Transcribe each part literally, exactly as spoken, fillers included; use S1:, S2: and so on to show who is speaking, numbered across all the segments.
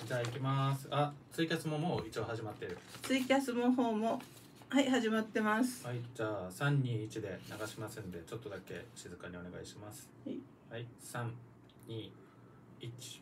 S1: じゃあ行きます。あ、ツイキャスももう一応始まってる。
S2: ツイキャスも方もはい始まってます。
S1: はい、じゃあさんにいちで流しますんで、ちょっとだけ静かにお願いします。
S2: はい、
S1: はい、さん、に、いち。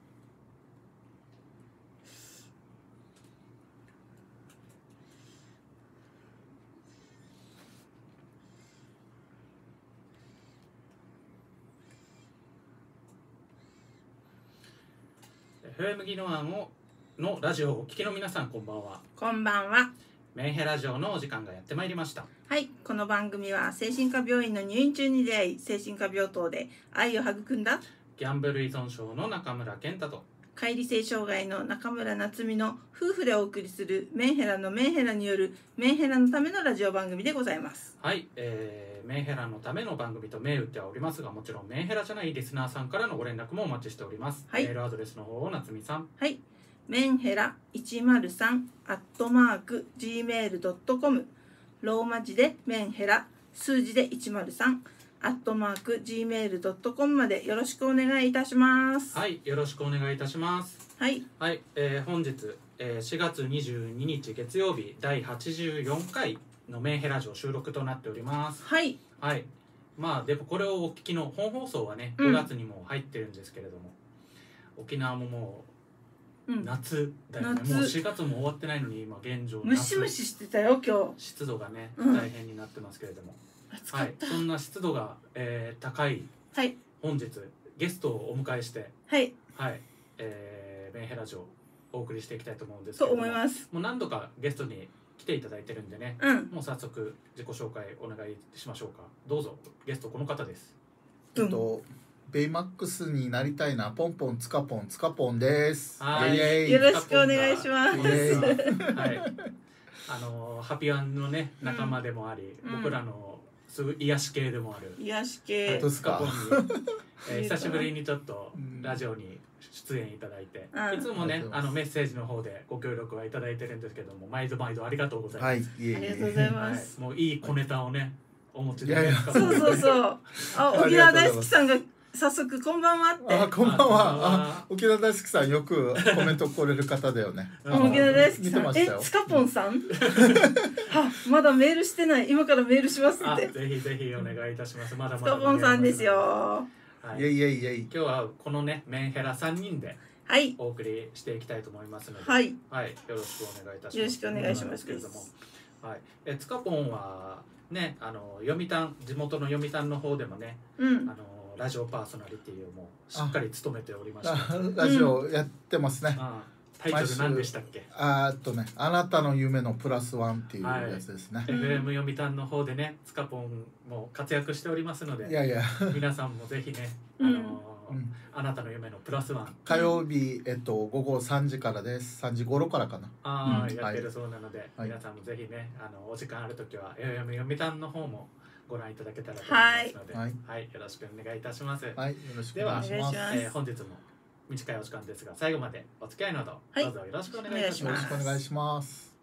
S1: エフエム ギノアンをのラジオをお聞きの皆さん、こんばんは。
S2: こんばんは。
S1: メンヘラジオのお時間がやってまいりました。
S2: はい、この番組は精神科病院の入院中に出会い、精神科病棟で愛を育んだ
S1: ギャンブル依存症の中村健太と
S2: 乖離性障害の中村夏美の夫婦でお送りするメンヘラのメンヘラによるメンヘラのためのラジオ番組でございます。
S1: はい、えー、メンヘラのための番組と銘打ってはおりますが、もちろんメンヘラじゃないリスナーさんからのご連絡もお待ちしております。
S2: はい、
S1: メールアドレスの方を夏美さん。
S2: はい、メンヘラいちまるさんアットマーク ジーメールドットコム、 ローマ字でメンヘラ数字でいちまるさんアットマーク ジーメールドットコム までよろしくお願いいたします。
S1: はい、よろしくお願いいたします。
S2: はい、
S1: はい、えー、本日、えー、しがつにじゅうににち月曜日だいはちじゅうよんかいのメンヘラジオ収録となっております。
S2: はい、
S1: はい、まあでもこれをお聞きの本放送はね、
S2: うん
S1: ごがつにも入ってるんですけれども、沖縄もも
S2: う、
S1: うん夏だよね。
S2: 夏
S1: もうしがつも終わってないのに今現状
S2: ムシムシしてたよ今日。
S1: 湿度がね、
S2: うん
S1: 大変になってますけれども、はい、
S2: 暑かった。
S1: そんな湿度が、えー、高い
S2: はい
S1: 本日ゲストをお迎えして、
S2: はい
S1: はい、えー、メンヘラジオをお送りしていきたいと思うんですけ
S2: と
S1: れども、
S2: 思います。
S1: もう何度かゲストに来ていただいてるんでね、
S2: うん、
S1: もう早速自己紹介お願いしましょうか。どうぞ。ゲストこの方です。
S2: うん
S3: えっとベイマックスになりたいな、ポンポンつかポンつかポンです。
S1: はい
S3: イエイイエイ
S2: よろしくお願いします。
S3: イエイ
S1: はい、あのハピワンのね仲間でもあり、
S2: うん
S1: 僕らのすぐ癒し系でもある、
S2: 癒し
S1: は
S2: 系
S1: い、
S3: どうですか
S1: スカポンに、えー久しぶりにちょっと
S3: うん
S1: ラジオに出演いただいて、
S2: うん
S1: いつもね
S3: ありがとうございます
S1: あのメッセージの方でご協力はいただいてるんですけども、毎度毎度ありがとうございます。
S3: はい、イエイ
S2: ありがとうござい
S1: はい
S2: ます。
S1: もういい小ネタをねお持ちで、ね、
S3: いやいや
S1: スカポン
S2: そうそうそう。あ、沖縄大好きさんが早速こんばんはって。
S3: あ、こんばん
S1: あ
S3: は。あ、沖縄大好きさんよくコメント来れる方だよね。
S1: うん
S2: あ、沖縄大好き
S3: 見
S2: さん。え
S3: てましたよ、。
S2: スカポンさん？は、まだメールしてない。今からメールします
S1: あ
S2: って。
S1: ぜひぜひお願いいたします。まだ
S2: ス
S1: まだ
S2: カポンさんですよ。
S1: はい、
S3: イエイイエイイエイ。
S1: 今日はこのねメンヘラさんにんで
S2: はい。
S1: お送りしていきたいと思いますので、
S2: はい。
S1: はい、よろしくお願いいたします。
S2: よろしくお願いします
S1: けれども、はい、えつかぽんはね、あの読谷地元の読谷の方でもね、
S2: うん
S1: あ。のラジオパーソナリティをもうしっかり務めておりまして、
S3: あ、ラジオやってますね。
S1: あタイトル何でしたっけ？
S3: あーっとね、あなたの夢のプラスワンっていうやつですね。
S1: エフエム 読谷の方でね、つかぽんも活躍しておりますので、
S3: いやいや、
S1: 皆さんもぜひね、あ
S2: うん
S1: の、
S3: うん
S1: あなたの夢のプラスワン、
S3: 火曜日えっと午後さんじからです。さんじ頃からかな。
S1: あー、
S3: うん
S1: やってるそうなので、
S3: はい
S1: 皆さんもぜひね、あのお時間あるときは エフエム 読谷の方もご覧いただけたらと思いますので、
S3: はい
S1: はい、よろしくお願いいたします。
S3: はい、よろしく
S1: では
S3: お願いします。
S2: お願いします
S1: えー本日も短いお時間ですが、最後までお付き合いのほど、
S2: はい
S1: どうぞよろしくお願いいたし
S3: よろ
S1: ます。
S3: しくお願いします。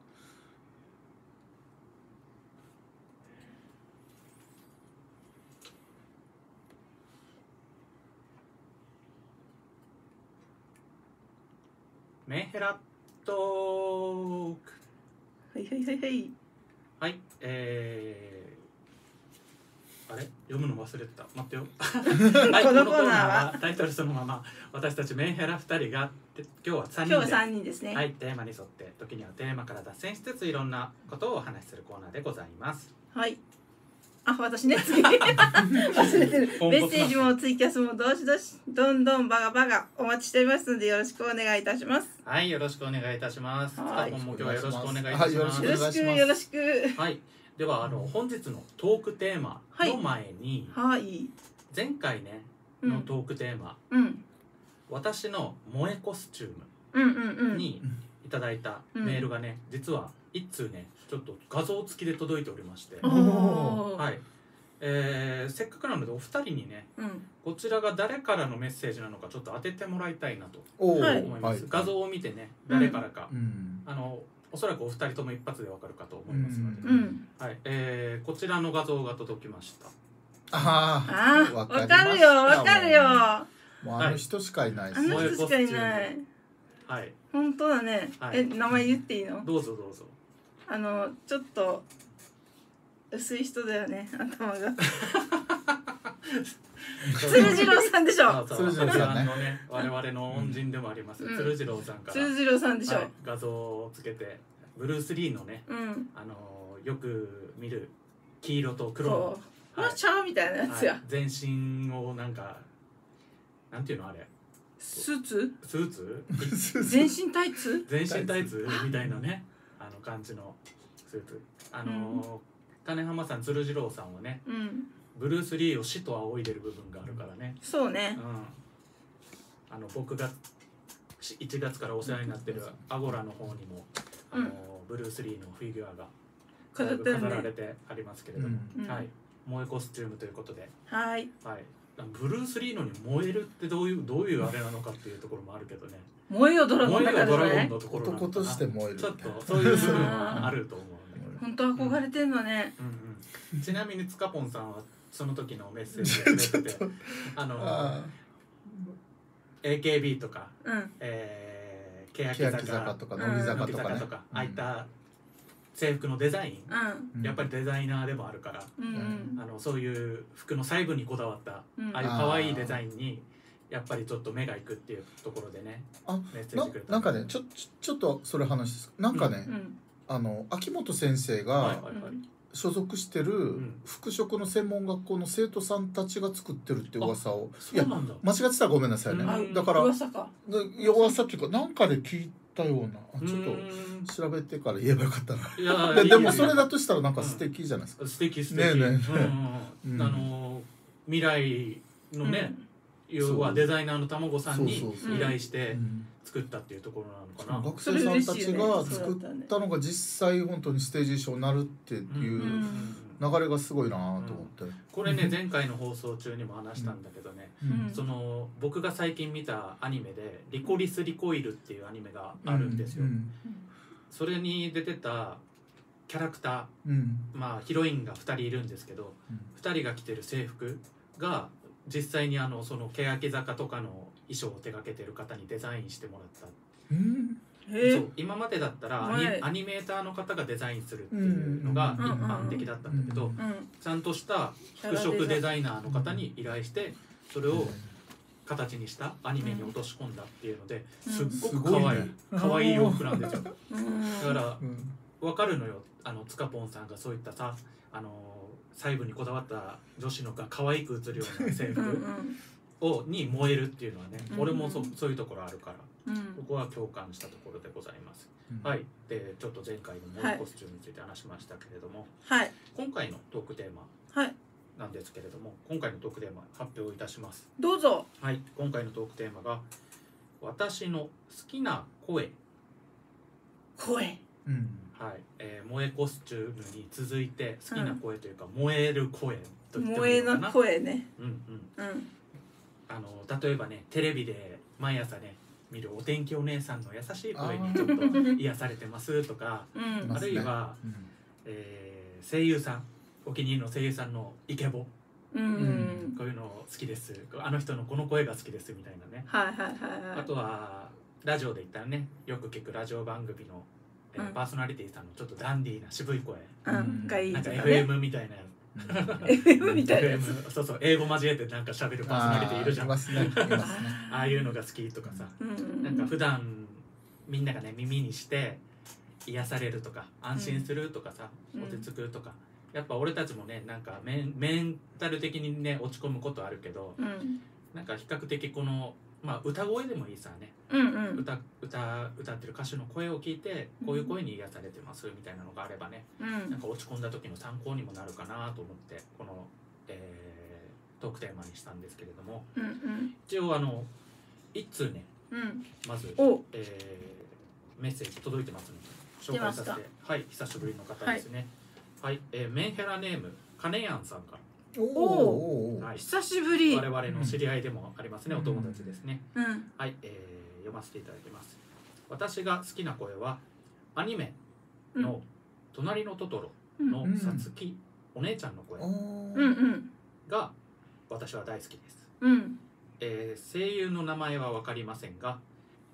S1: メンヘラトーク。
S2: はいはいはいはい。
S1: はい、えー、あれ読むの忘れてた。待ってよ。はい、
S2: このコーナーは
S1: タイトルそのまま、私たちメンヘラふたりがで今日はさんにんで、
S2: 今日は三人ですね。
S1: はい、テーマに沿って時にはテーマから脱線しつついろんなことをお話しするコーナーでございます。
S2: はい。あ、私ね、次。忘れてる。
S1: ポンコツな
S2: メッセージもツイキャスもどしどし、どんどんバガバガお待ちしておりますので、よろしくお願いいたします。
S1: はい、よろしくお願いいたします。
S2: はい
S1: スカポンも今日はよろしくお願いいたし
S3: はいよろ
S1: ます。
S3: しくお願いします
S2: よろしく、よろしく。
S1: はい、ではあの本日のトークテーマの前に、
S2: はい。
S1: 前回ね
S2: うん。
S1: のトークテーマ、
S2: うん。
S1: 私の萌えコスチュー
S2: うんうんうん。
S1: ムにいただいたメールがね、実は一通ねちょっと画像付きで届いておりまして、
S2: おー
S1: はい、えー、せっかくなのでお二人にね
S2: うん。
S1: こちらが誰からのメッセージなのかちょっと当ててもらいたいなと
S3: おー
S2: はい
S1: 思います、
S3: はい
S1: 画像を見てね誰からか、
S3: うん。
S1: あのおそらくお二人とも一発でわかるかと思いますので、
S2: うんうん。
S1: はい、えー、こちらの画像が届きました。
S3: あ
S2: ああ、わ
S3: わかりました
S2: かるよ、わかるよ。あ
S3: あ、もうあの人しかいないです
S2: の
S3: ね。
S2: 人しかいない。
S1: はい
S2: 本当だね、
S1: はい
S2: え名前言っていいの？
S1: どうぞどうぞ。
S2: あのちょっと薄い人だよね頭が鶴次郎さんでしょ。
S1: そうそう
S3: 鶴次郎さんね
S1: のね我々の恩人でもあります、
S2: うん、
S1: 鶴次郎さんから、
S2: 鶴次郎さんでしょ、
S1: はい、画像をつけてブルース・リーのね、
S2: うん
S1: あのよく見る黄色と黒の、
S2: そうマッチャーみたいなやつや、
S1: はい、全身をなんかなんていうのあれ
S2: スーツ
S1: スーツ
S2: 全身タイツ
S1: 全身タイツみたいなねあの感じのスーツあの、うん、金浜さん鶴次郎さんはね、
S2: うん、
S1: ブルース・リーを死と仰いでる部分があるからね。
S2: そうね、
S1: うん、あの僕がいちがつからお世話になってるアゴラの方にもあの、うん、ブルース・リーのフィギュアが
S2: 飾ってるね、
S1: 飾られてありますけれども、
S2: うん、
S1: はい、萌えコスチュームということで、
S2: はい、
S1: はい、ブルース・リーのに燃えるってどういうどういうあれなのかっていうところもあるけどね。
S2: 燃えよドラゴンだからね。
S1: 燃えよドラゴンのところなのかな。
S3: 男として燃える。
S1: ちょっとそういう部分はあると思うね。
S2: 本当憧れてんのね。
S1: うんうん、ちなみにつかぽんさんはその時のメッセージをくれててあのあ エーケービー とか、
S2: うん
S1: えー、欅
S3: 坂
S1: 坂
S3: とか乃木坂とかね、
S1: とかああいった制服のデザイン、
S2: うん、
S1: やっぱりデザイナーでもあるから、
S2: うん、
S1: あのそういう服の細部にこだわった、うん、ああいう可愛いデザインにやっぱりちょっと目がいくっていうところでね、
S3: あ
S1: メッセージくれた。
S3: な, なんかねちょちょっとそれ話ですなんかね、
S2: うん、
S3: あの秋元先生が所属してる服飾の専門学校の生徒さんたちが作ってるって噂を、
S1: いや間違
S3: ってたらごめんなさいね、
S2: うん、
S3: だから
S2: 噂か
S3: 噂っていうかなんかで聞いたようなちょっと調べてから言えばよかったな。
S1: いや
S3: で, でもそれだとしたらなんか素敵じゃないですか、
S1: うん、素敵素敵
S3: ねえねえ、
S1: うんうん、あの未来のね、うん、要はデザイナーの卵さんに依頼して作ったっていうところなのかな。
S3: 学生さんたちが作ったのが実際本当にステージ衣装になるっていう流れがすごいなと思って、うん、
S1: これね前回の放送中にも話したんだけどね、うん、その僕が最近見たアニメで「リコリス・リコイル」っていうアニメがあるんですよ、うんうん、それに出てたキャラクター、うん、まあヒロインがふたりいるんですけど、うん、ふたりが着てる制服が実際にあのその欅坂とかの衣装を手掛けてる方にデザインしてもらった、
S3: うん
S1: そう今までだったらア ニ,、アニメーターの方がデザインするっていうのが一般的だったんだけど、ちゃんとした服飾デザイナーの方に依頼してそれを形にしたアニメに落とし込んだっていうのですっごく可愛い、うん、可愛い洋服なんですよ。だから分かるのよ、あのつかぽんさんがそういったさあの細部にこだわった女子のが可愛く映るような制服をに燃えるっていうのはね、俺も そ, そういうところあるから。うん、ここは共感したところでございます、うん、はい。でちょっと前回の萌えコスチュームについて話しましたけれども、
S2: はい、
S1: 今回のトークテーマなんですけれども、今回のトークテーマ発表いたします。
S2: どうぞ。
S1: はい、今回のトークテーマが私の好きな声
S2: 声、
S3: うん、
S1: はい、えー、萌えコスチュームに続いて好きな声というか、うん、燃える声と言ってもいいのかな。
S2: 萌えの声ね。
S1: うんうん、うん、あの例えばねテレビで毎朝ね見るお天気お姉さんの優しい声にちょっと癒されてますとか、うん、あるいは、うん、えー、声優さんお気に入りの声優さんのイケボ、うん、こういうの好きです、あの人のこの声が好きですみたいなね、
S2: はいはいはいはい、
S1: あとはラジオで言ったらねよく聞くラジオ番組の、えーうん、パーソナリティさんのちょっとダンディーな渋い声、
S2: うん、がいい
S1: なんか エフエム みたいなやつ
S2: エフエム みたいなやつ
S1: そうそう英語交えてなんか喋るパーソナリティいるじゃん。 あ,
S3: ね、
S1: ああいうのが好きとかさ、うん、なんか普段みんながね耳にして癒されるとか安心するとかさ、うん、落ち着くとか、やっぱ俺たちもねなんかメ ン, メンタル的にね落ち込むことあるけど、うん、なんか比較的この、まあ、歌声でもいいさね、
S2: うんうん、
S1: 歌, 歌, 歌ってる歌手の声を聞いてこういう声に癒されてますみたいなのがあればね、うん、なんか落ち込んだ時の参考にもなるかなと思ってこの、えー、トークテーマにしたんですけれども、
S2: うんうん、
S1: 一応あの一通ね、うん、まず、えー、メッセージ届いてますので紹介させて、はい、久しぶりの方ですね、はいはい、えー、メンヘラネームカネヤンさんから、
S2: おお、はい、久しぶり。
S1: 我々の知り合いでもありますね、うん、お友達ですね、
S2: うん、
S1: はい、えー、読ませていただきます。私が好きな声はアニメの隣のトトロのさつき、うん、お姉ちゃんの声が私は大好きです、
S2: うん、
S1: えー、声優の名前は分かりませんが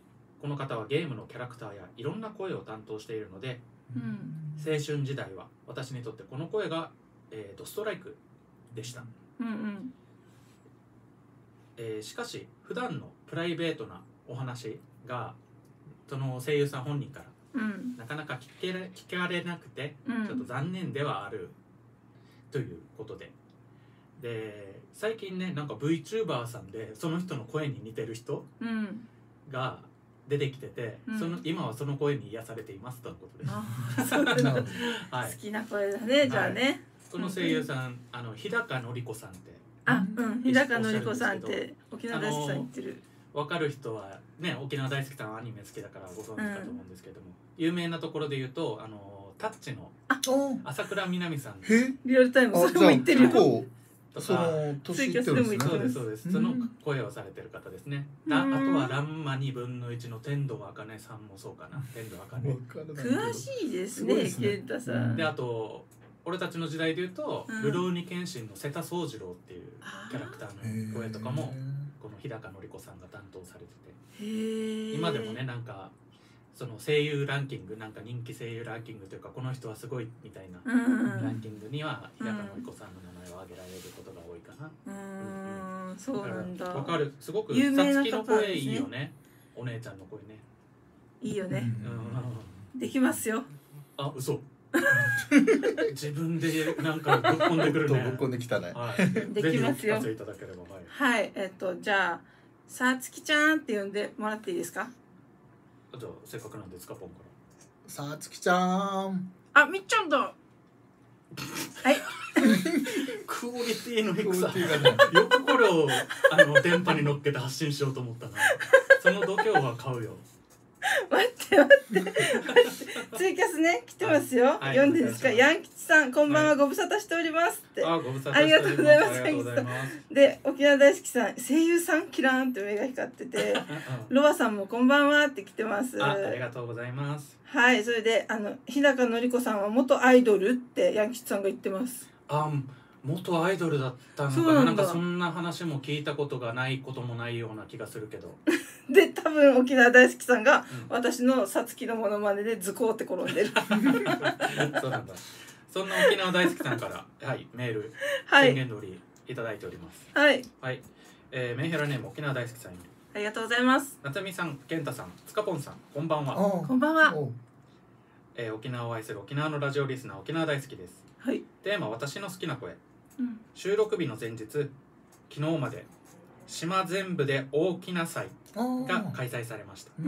S1: この方はゲームのキャラクターやいろんな声を担当しているので、
S2: うん、
S1: 青春時代は私にとってこの声が、えー、ドストライクでした、
S2: うんうん
S1: えー、しかし普段のプライベートなお話がその声優さん本人から、うん、なかなか聞けれ、聞かれなくて、うん、ちょっと残念ではあるということで、で最近ねなんか VTuber さんでその人の声に似てる人が出てきてて、うん、その今はその声に癒されていますとのことです。
S2: あそうはい、好きな声だねじゃあね、はい、
S1: この声優さん、あの日高のり子さんって
S2: あ、うん、日高のり子さんって沖縄大好きさん言ってる。
S1: 分かる人はね沖縄大好きさんアニメ好きだからご存知かと思うんですけども、うん、有名なところで言うとあのタッチの朝倉みなみさん
S2: リアルタイムそれも言ってるよ
S3: とか、その年いってるんですね。
S1: そうですそうです、その声をされてる方ですね。あとはランマにぶんのいちの天童あかねさんもそうかな。天童あかね
S2: 詳しいですね健太さん。
S1: であと俺たちの時代で言うと、うん、ルローニケンシンの瀬田宗次郎っていうキャラクターの声とかもこの日高のり子さんが担当されてて、今でもねなんかその声優ランキングなんか人気声優ランキングというかこの人はすごいみたいなランキングには日高のり子さんの名前を挙げられることが多いかな。
S2: うん、うん、そうなんだ。
S1: わかる、すごくさつきの声いいよね。お姉ちゃんの声ね。
S2: いいよね。
S1: うん、
S2: できますよ。
S1: あ、嘘。自分でなんかぶっこんでくるね。
S3: ぶっこんできたね。
S1: はい、
S2: できますよ。
S1: ぜひお聞かせいただければ。
S2: はい。はい、えっとじゃあさつきちゃんって呼んでもらっていいですか。
S1: じゃあせっかくなんでつかぽんから。
S3: さつきちゃん。
S2: あ、みっちゃんだ。はい。
S1: クオリティの低さ。よくこれをあの電波に乗っけて発信しようと思ったな。その度胸は買うよ。
S2: 待って待って待ってツイキャスね来てますよ、はい、読んでいいですか。ヤン吉さんこんばんは、はい、ご無沙汰しておりますって。
S1: あ、ご無沙汰
S2: ありがとうございます。
S1: ありがとうございます。
S2: で沖縄大好きさん声優さんキラーンって目が光っててロアさんもこんばんはって来てます。
S1: あ, ありがとうございます。
S2: はい。それであの日高のり子さんは元アイドルってヤン吉さんが言ってます。
S1: あ、元アイドルだったのかな。 な, なんかそんな話も聞いたことがないこともないような気がするけど
S2: で多分沖縄大好きさんが、うん、私のさつきのモノマネでズコーって転んでる
S1: そうなんだ。そんな沖縄大好きさんからはいメール、はい、宣言通りいただいております。
S2: はい、
S1: はい。えー、メンヘラネーム沖縄大好きさんより
S2: ありがとうございます。
S1: 夏美さん、健太さん、つかぽんさん、こんばんは。
S2: こんばんは。
S1: えー、沖縄を愛する沖縄のラジオリスナー沖縄大好きです。
S2: はい。
S1: テーマ私の好きな声、
S2: うん、
S1: 収録日の前日昨日まで島全部で大きな祭が開催されました。
S2: うん、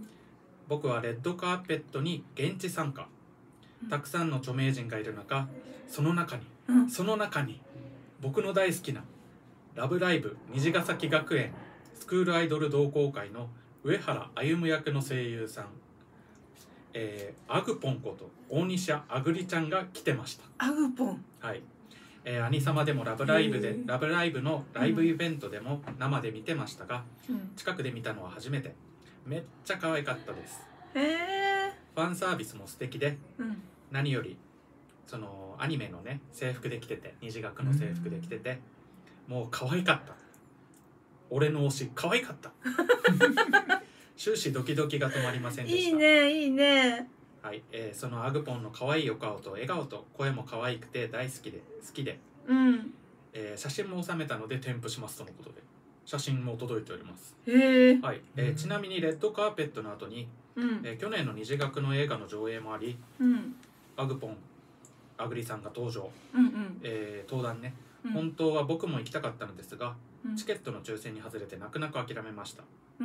S1: 僕はレッドカーペットに現地参加、たくさんの著名人がいる中、その中に、うん、その中に僕の大好きなラブライブ虹ヶ崎学園スクールアイドル同好会の上原歩役の声優さん、えー、アグポンこと大西あぐりちゃんが来てました。
S2: アグポン、
S1: はい。えー、兄様でもラブライブでラブライブのライブイベントでも生で見てましたが、うん、近くで見たのは初めて。めっちゃ可愛かったです。
S2: へー。
S1: ファンサービスも素敵で、
S2: うん、
S1: 何よりそのアニメのね制服で着てて、虹学の制服で着てて、うん、もう可愛かった。俺の推し可愛かった終始ドキドキが止まりませんでした。
S2: いいねいいね。
S1: はい、えー、そのアグポンの可愛いお顔と笑顔と声も可愛くて大好きで好きで、
S2: うん
S1: えー、写真も収めたので添付しますとのことで、写真も届いております。
S2: へえ。
S1: はい、えー、ちなみにレッドカーペットの後に、
S2: うん
S1: えー、去年の虹学の映画の上映もあり、
S2: うん、
S1: アグポンアグリさんが登場、
S2: うんうん
S1: えー、登壇ね、
S2: うん、
S1: 本当は僕も行きたかったのですが、
S2: うん、
S1: チケットの抽選に外れて泣く泣く諦めました。
S2: うん、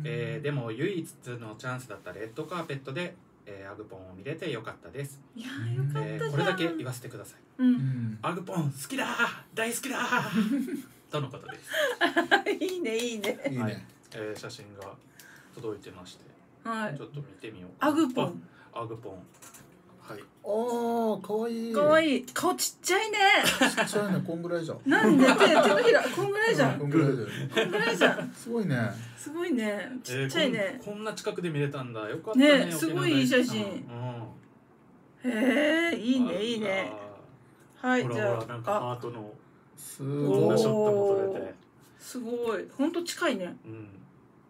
S1: えー、でも唯一のチャンスだったレッドカーペットでえー、アグポンを見れてよかったです。
S2: いやーよかったじゃん、えー、
S1: これだけ言わせてください、
S2: うん、
S1: アグポン好きだ大好きだとのことです
S2: いいねいいね、
S1: はい、えー、写真が届いてまして、
S2: はい、
S1: ちょっと見てみよう。
S2: アグポン
S1: アグポン、はい、
S3: ああ、かわいい
S2: かわいい。顔ちっちゃいね。
S3: ちっちゃいね、こんぐらいじゃん。
S2: なんで手手のひらこんぐらいじゃん。
S3: こんぐらいだよね。
S2: こんぐらいじゃん。
S3: すごいね。
S2: すごいね。ちっちゃいね。
S1: えー、こん、こんな近くで見れたんだ。よかったね。
S2: ね、すごいいい写真。うん、へえ、いいねいいね。はい、じゃあ
S1: なんかハートの
S3: すごい
S1: ショットも撮れて。
S2: すごい。本当近いね。
S1: うん。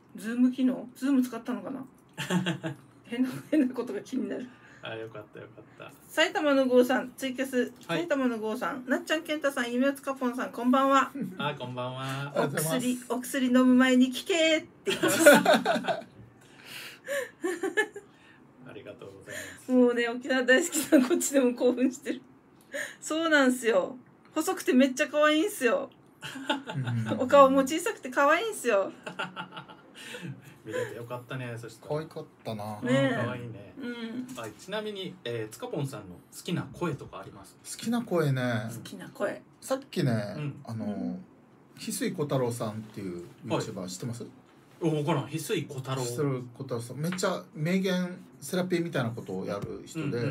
S2: ズーム機能ズーム使ったのかな変な変なことが気になる。
S1: あ、よかったよかった。
S2: 埼玉の郷さんツイキャス、
S1: はい、
S2: 埼玉の郷さん、なっちゃん健太さん、夢をつかぽんさん、こんばんは。
S1: あ、こんばんは。
S2: お薬お薬飲む前に聞けーって言ってます。
S1: ありがとうございます。
S2: もうね、沖縄大好きさん、こっちでも興奮してる。そうなんすよ。細くてめっちゃ可愛いんすよ。お顔も小さくて可愛いんすよ。
S1: 見れてよかったね。そして
S3: 可愛かったな。
S2: ね、
S1: 可愛いね。
S2: うん。
S1: はい、ちなみに、えー、つかぽんさんの好きな声とかあります？
S3: 好きな声ね。
S2: 好きな声。
S3: さっきね、
S1: うん、
S3: あの、うん、翡翠小太郎さんっていう YouTuber、はい、知ってます？
S1: お、分からん。翡翠小太郎。翡
S3: 翠小太郎さん、めっちゃ名言セラピーみたいなことをやる人で、うんうんうん、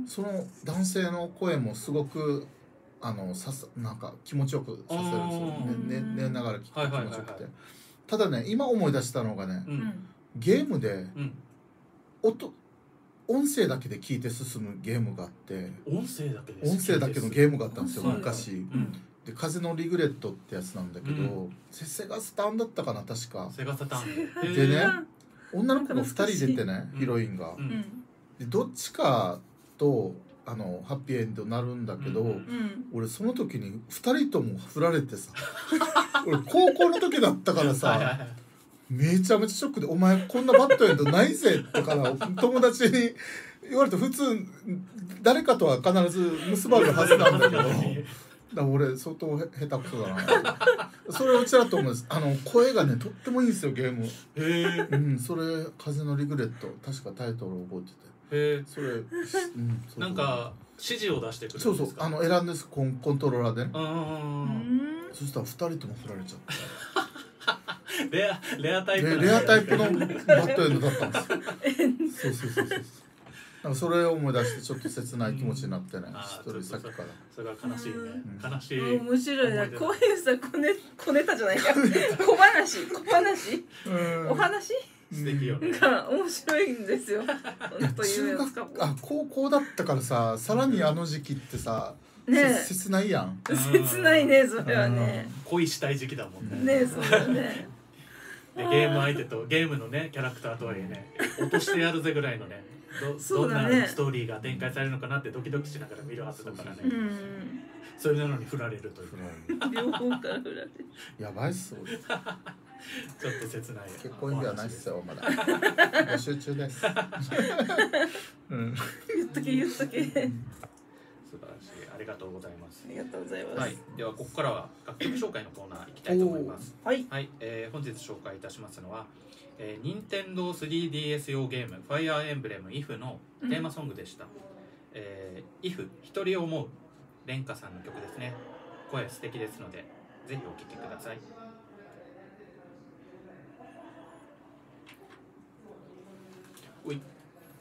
S3: その男性の声もすごくあのさすなんか気持ちよくさせるんですよね。寝、寝ながら聞くと気持ちよくて。はいはいはいはい、ただね、今思い出したのがね、うん、ゲームで、うん、音音声だけで聞いて進むゲームがあって、
S1: 音声だけで
S3: 音声だけのゲームがあったんですよ昔、うん、で風のリグレットってやつなんだけど、うん、セガスターンだったかな確か。
S1: セガスターン
S3: でね、女の子がふたり出てね、ヒロインが、うん、でどっちかとあのハッピーエンドになるんだけど、うん、俺その時にふたりとも振られてさ俺高校の時だったからさはいはい、はい、めちゃめちゃショックで「お前こんなバッドエンドないぜ」とか友達に言われて、普通誰かとは必ず結ばれるはずなんだけどだから俺相当下手くそだなそれをちらっと思うんです。あの声がねとってもいいんですよゲーム。へえ、うん、それ「風のリグレット」確かタイトルを覚えてて。へえ、それ、うん、
S1: なんか指示を出してくるんですか？
S3: そうそう、あの選んですコン、コントローラーでね。そしたらふたりとも振られちゃって
S1: レアレアタイプ
S3: レアタイプのバッドエンドだったんですよ。そうそうそうそう。なんかそれを思い出してちょっと切ない気持ちになってね、一人さっきから。
S1: それは悲しいね。悲しい。
S2: 面白いな。こういうさ小ネ小ネタじゃないか。小話小話お話。
S1: 素敵よね。
S2: が面白いんですよ。
S3: 中学あ高校だったからさ、さらにあの時期ってさ、ね、切ないやん。
S2: 切ないね、それはね。
S1: 恋したい時期だもんね。
S2: ね、そうだね。
S1: でゲーム相手とゲームのねキャラクターとはいえね、落としてやるぜぐらいのね、ど, どんなストーリーが展開されるのかなってドキドキしながら見るはずだからね。うん、それなのに振られるという。
S2: 両方から振られる。
S3: やばいっす。
S1: ちょっと切ない。
S3: 結婚指輪ないっすよまだ。募集中です。
S2: うん、言っとけ言っとけ。素晴らしい。
S1: ありがとうございます。
S2: ありがとうございます。
S1: はい、ではここからは楽曲紹介のコーナー行きたいと思います。
S2: はい。
S1: はい、えー、本日紹介いたしますのは、えー、任天堂 スリーディーエス 用ゲーム Fire Emblem If のテーマソングでした。うん、えー、If 一人思う蓮華さんの曲ですね。声素敵ですのでぜひお聴きください。おい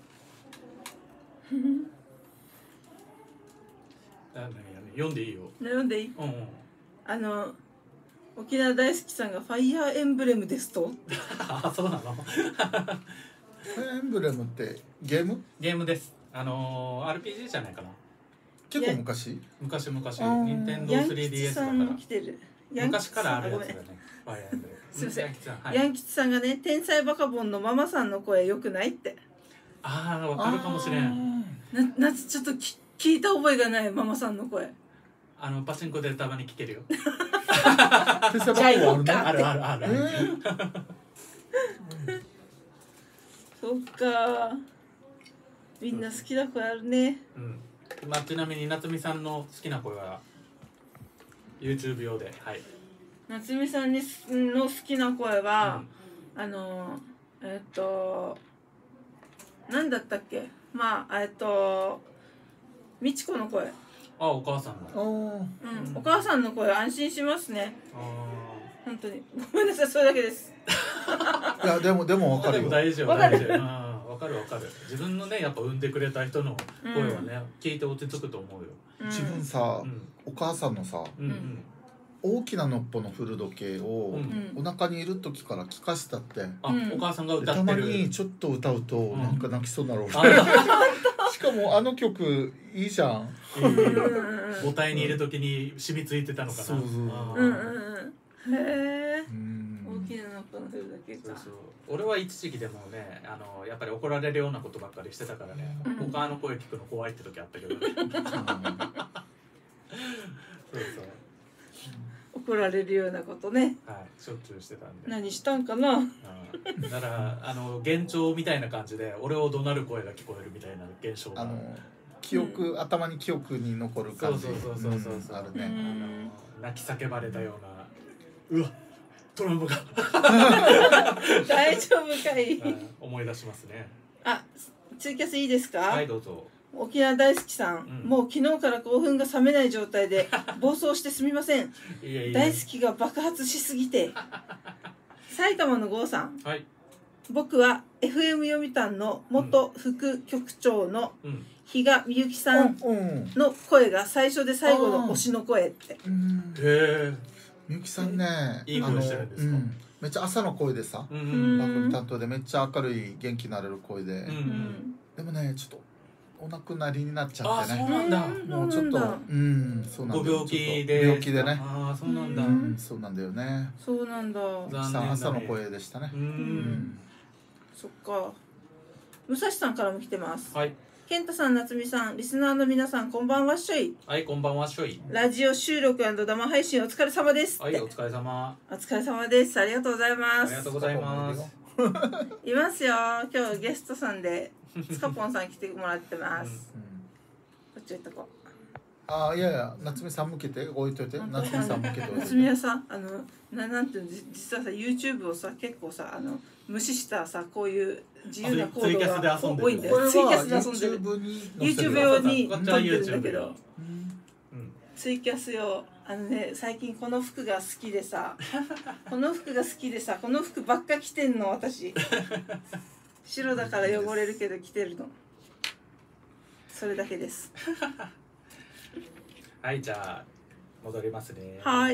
S1: 読んでいいよ。
S2: 読んでいい？
S1: うんうん、
S2: あの沖縄大好きさんがファイヤーエンブレムですと。
S1: あ、そうなの。
S3: ファイヤーエンブレムってゲーム？
S1: ゲームです。あのー、アールピージー じゃないかな。
S3: 結構昔？
S1: 昔昔。任天堂 スリーディーエス だから。昔からあるやつだね。ファイヤーエンブレム。
S2: すみません。ヤン吉さんがね、天才バカボンのママさんの声良くないって。
S1: ああ、わかるかもしれん。
S2: な、なちょっとき聞いた覚えがないママさんの声。
S1: あのパチンコでたまに聞けるよ。
S3: 天才バカボンあるね。
S1: あるあるある。えー、
S2: そっか。みんな好きな声あるね。
S1: うん。まあちなみに夏美さんの好きな声は YouTube 用で、はい。
S2: 夏美さんにの好きな声は、うん、あのえっと何だったっけ、まあえっと美智子の声。
S1: あ、お母さんの。
S2: うん、お母さんの声安心しますね。あ、本当にごめんなさい、それだけです。
S3: いやでもでも分かるよ。
S1: 大丈夫大丈夫。あ、分かる分かる。自分のねやっぱ産んでくれた人の声はね、うん、聞いて落ち着くと思うよ。
S3: 自分さ、うん、お母さんのさ、うんうん、大きなのっぽの古時計をお腹にいる時から聞かしたって、うん、
S1: あ、お母さんが歌って
S3: る。たまにちょっと歌うとなんか泣きそうになる、うん、しかもあの曲いいじゃん。
S1: 母体にいる時に染みついてたのかな。
S3: そうそう。
S2: うんうんうん。へえ。大きなのっぽの古時けか。
S1: そうそう、俺は一時期でもね、あのやっぱり怒られるようなことばっかりしてたからね、うん、他の声聞くの怖いって時あったけどねそうそう
S2: 怒られるようなことね、
S1: はい、しょっちゅうしてたんで。
S2: 何したんかな、うん、
S1: だからあの幻聴みたいな感じで俺を怒鳴る声が聞こえるみたいな現象が、あの
S3: 記憶、うん、頭に記憶に残る感じ、
S1: そうそうそうそうそう、うん、
S3: あるね、あ
S1: の泣き叫ばれたような、うわトラウマが
S2: 大丈夫かい
S1: 思い出しますね。
S2: あ、ツイキャスいいですか。
S1: はい、どうぞ。
S2: 沖縄大好きさん、うん、もう昨日から興奮が冷めない状態で暴走してすみませんいやいや、大好きが爆発しすぎて埼玉の郷さん、はい、僕は エフエム 読谷の元副局長の比嘉美幸さんの声が最初で最後の推しの声って、うん、
S3: へえ、みゆきさんね、
S1: いい声してるんですか。うん、
S3: めっちゃ朝の声でさ、番組担当でめっちゃ明るい元気になれる声で、うんうん、でもねちょっとお亡くなりになっちゃってね。
S1: あ、そうなんだ。
S3: もうちょっと、うん、そうなんだ。
S1: ご病気で。
S3: 病気でね。
S1: ああ、そうなんだ。
S3: うん、そうなんだよね。
S2: そうなんだ。
S3: 朝の声でしたね。うん。
S2: そっか。武蔵さんからも来てます。
S1: はい。
S2: 健太さん、夏美さん、リスナーの皆さん、こんばんはっしょい。
S1: はい、こんばんはっしょい。
S2: ラジオ収録&生配信お疲れ様です。
S1: はい、お疲れ様。
S2: お疲れ様です。ありがとうございます。
S1: ありがとうございます。
S2: いますよ。今日ゲストさんでつかぽんさん来てもらってます。うん、こっち行っとこう。
S3: ああ、いやいや、夏美さん向けて置いといて。夏美さん向けて。
S2: 夏美はさ、あのななんていうの、実はさ YouTube をさ結構さあの無視したさこういう自由な行動が多いんだよ。ツイキャスで遊んでる。YouTube 用に撮ってるんだけど。ツイキャス用。あのね、最近この服が好きでさこの服が好きでさこの服ばっか着てんの私白だから汚れるけど着てるのそれだけです
S1: はい、じゃあ戻りますね。
S2: はい。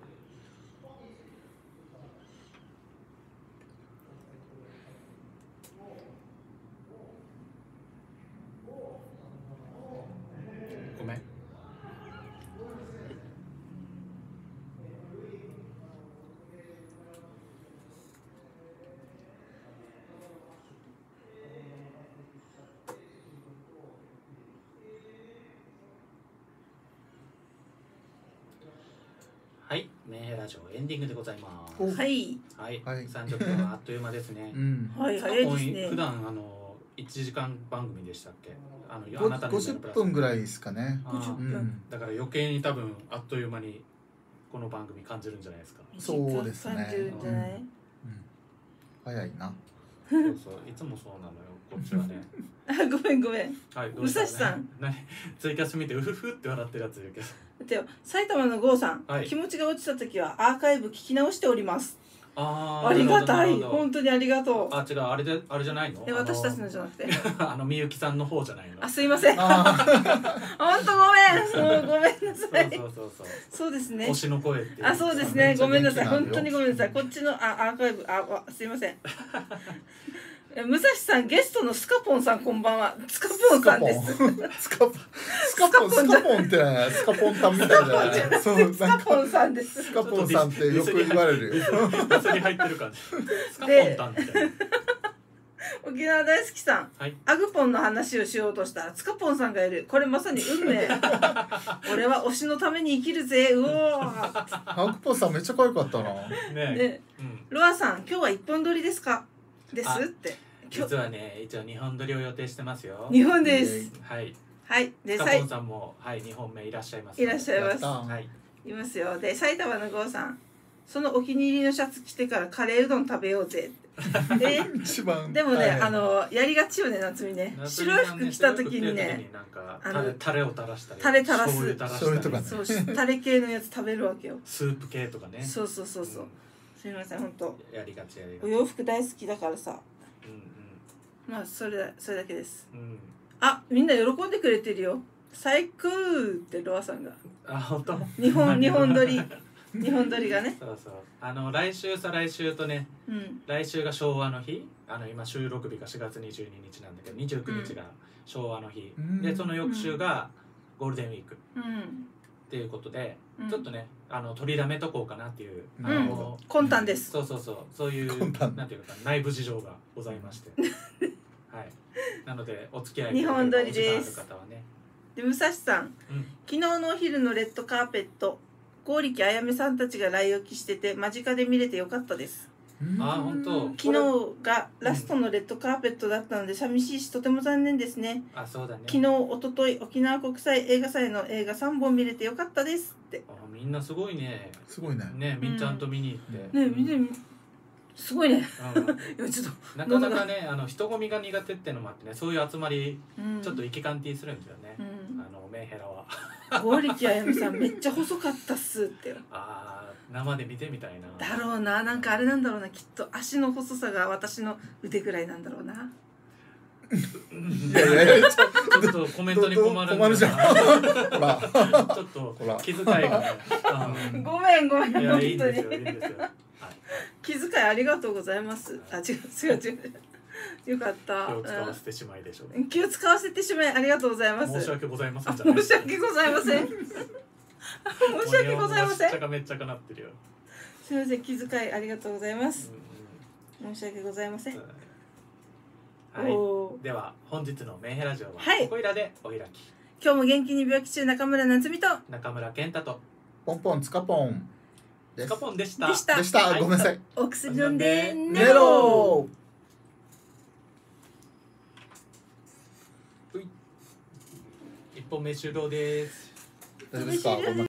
S1: ごめん。はい、メンヘラジオエンディングでございます。
S2: はい。
S1: はい。さんじゅっぷんはあっという間ですね。
S2: うん、はい、早いですね。
S1: 普段あのいちじかん番組でしたっけ？あの
S3: あなたのごじゅっぷんぐらいですかね。
S2: ごじゅっぷん。
S1: だから余計に多分あっという間にこの番組感じるんじゃないですか。
S3: そうですね。
S2: 感じるんじゃない？うん。
S3: 早いな。
S1: そうそう、いつもそうなのよ。こっちはね。
S2: あ、ごめんごめん。
S1: はい、
S2: 武蔵さん。
S1: 何？ツイキャス見てうふふって笑ってるやついるけど。
S2: で埼玉の郷さん、はい、気持ちが落ちた時はアーカイブ聞き直しております。
S1: あ
S2: ありがたい、本当にありがとう。
S1: あ、違う、あれであれじゃないの？
S2: え、私たちのじゃなくて
S1: あのみゆきさんの方じゃないの？
S2: あ、すいません。本当ごめん、もうごめんなさい。
S1: そうそうそうそう。
S2: そうですね。
S1: 推しの声っていう。
S2: あ、そうですね。ごめんなさい。本当にごめんなさい。こっちのあアーカイブあすいません。武蔵さん、ゲストのスカポンさん、こんばんは。スカポンさんです。
S3: スカポン、スカポン、スカポンってスカポンタンみたいじゃない。そう、
S2: スカポンさんです。
S3: スカポンさんってよく言われるよ。
S1: バスに入ってる感じ。スカポンタンみたいな。
S2: 沖縄大好きさん、はい、アグポンの話をしようとしたらツカポンさんがいる。これまさに運命。俺は推しのために生きるぜ。うおー。
S3: アグポンさんめっちゃ可愛かったな。ね
S2: え、うん、ロアさん、今日は一本撮りですか？ですって。
S1: 実はね、一応にほん撮りを予定してますよ。
S2: にほんです。
S1: はい。
S2: はい。
S1: で、スカポンさんもはいにほんめいらっしゃいます。
S2: いらっしゃいます。
S1: はい。
S2: いますよ。で、埼玉の郷さん、そのお気に入りのシャツ着てからカレーうどん食べようぜ。で、
S3: 一番
S2: でもね、あのやりがちよね、夏美ね。白い服着た時にね、
S1: あのタレを垂らしたり、
S2: タレ垂らす、
S3: 醤油とかね、
S2: そうタレ系のやつ食べるわけよ。
S1: スープ系とかね。
S2: そうそうそうそう。すみません、本当。
S1: やりがちやりがち。
S2: お洋服大好きだからさ。
S1: うんうん。
S2: まあそれそれだけです。
S1: うん。
S2: あ、みんな喜んでくれてるよ。最高ってロアさんが。
S1: あ、本当。
S2: 日本日本撮り。日本撮りがね。
S1: そうそう。あの来週再来週とね、うん、来週が昭和の日。あの今収録日がしがつにじゅうににちなんだけど、にじゅうくにちが昭和の日、うん、でその翌週がゴールデンウィーク。
S2: うん。
S1: っていうことで、うん、ちょっとねあの取りだめとこうかなっていう、
S2: うん、あの魂胆です。
S1: そうそうそうそういうなんていうか内部事情がございましてはいなのでお付き合い
S2: 日本撮りです。
S1: 方はね、
S2: で武蔵さん、うん、昨日のお昼のレッドカーペット剛力あやめさんたちが来沖してて間近で見れてよかったです。
S1: あー本当。
S2: 昨日がラストのレッドカーペットだったので寂しいしとても残念ですね。
S1: あ、そうだね。
S2: 昨日一昨日沖縄国際映画祭の映画さんぼん見れてよかったですって。
S1: あ、みんなすごいね。
S3: すごいね。
S1: ね、みんちゃんと見に行って。
S2: ね、見てみ。すごいね。いやちょっと
S1: なかなかねあの人混みが苦手っていうのもあってね、そういう集まり、うん、ちょっと息カンティするんだよね。うん、あのメンヘラは。
S2: 剛力あやめさんめっちゃ細かったっすってよ。
S1: ああ、生で見てみたいな。
S2: だろうな、なんかあれなんだろうな、きっと足の細さが私の腕ぐらいなんだろうな。
S3: いやいやいや、ち
S1: ょっとコメントに困るんだな。
S3: じゃん。ほら、
S1: ちょっと気遣いがね。
S2: ごめんごめん。
S1: いやいいんですよいいんですよ。
S2: 気遣いありがとうございます。あ、違う違う違う。よかった。
S1: 気を使わせてしまいでしょ
S2: う。気を使わせてしまいありがとうございます。
S1: 申し訳ございません。
S2: 申し訳ございません。申し訳ございません。
S1: めっちゃめっちゃかなってるよ。
S2: すみません、気遣いありがとうございます。申し訳ございません。
S1: はい。では本日のメンヘラジオはここいらでお開き。
S2: 今日も元気に病気中中村夏美と
S1: 中村健太と
S3: ポンポンつかぽん
S1: つかぽんでした。
S2: でした。
S3: でした。ごめんなさい。
S2: お薬飲んで
S3: 寝ろ。
S1: 一本目終了です。
S3: 大丈夫ですか。